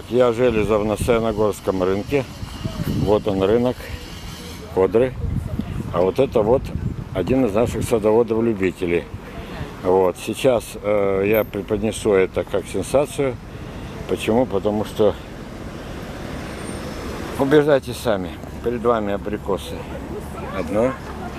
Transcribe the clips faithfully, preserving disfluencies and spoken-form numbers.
Так, я Железов на Саяногорском рынке. Вот он рынок Кодры. А вот это вот один из наших садоводов-любителей. Вот. Сейчас э, я преподнесу это как сенсацию. Почему? Потому что убеждайтесь сами. Перед вами абрикосы. Одно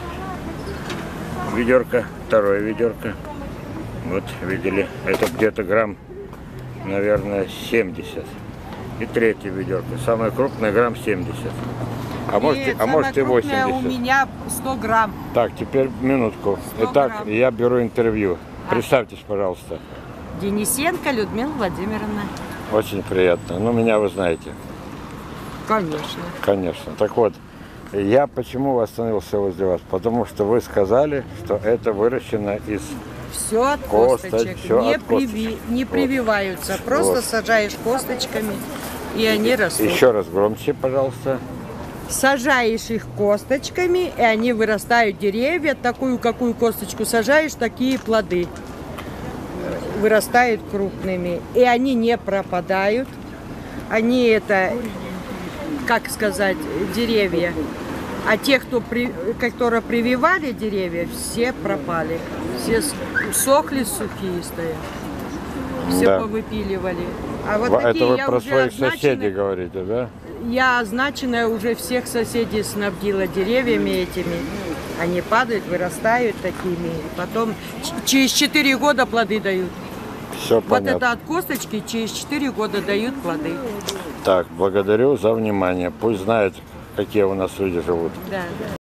ведерко, второе ведерко. Вот, видели, это где-то грамм, наверное, семьдесят. И третье ведерко, самое крупное, грамм семьдесят. А Нет, может, а может и восемьдесят. У меня сто грамм. Так, теперь минутку. Итак, грамм. Я беру интервью. А. Представьтесь, пожалуйста. Денисенко Людмила Владимировна. Очень приятно. Ну, меня вы знаете. Конечно. Конечно. Так вот, я почему остановился возле вас? Потому что вы сказали, что это выращено из... Все от косточек. косточек. Все не, от приви... косточек. не прививаются. Вот. Просто вот. Сажаешь косточками, и они растут. Еще раз громче, пожалуйста. Сажаешь их косточками, и они вырастают деревья. Такую, какую косточку сажаешь, такие плоды вырастают крупными. И они не пропадают. Они это, как сказать, деревья. А те, кто при, которые прививали деревья, все пропали. Все сохли, сухие стоят. Все да. Повыпиливали. А вот это такие вы я про уже своих означены, соседей говорите, да? Я означенная уже всех соседей снабдила деревьями этими. Они падают, вырастают такими. Потом через четыре года плоды дают. Все вот понятно. это от косточки через четыре года дают плоды. Так, благодарю за внимание. Пусть знают, какие у нас люди живут. Да, да.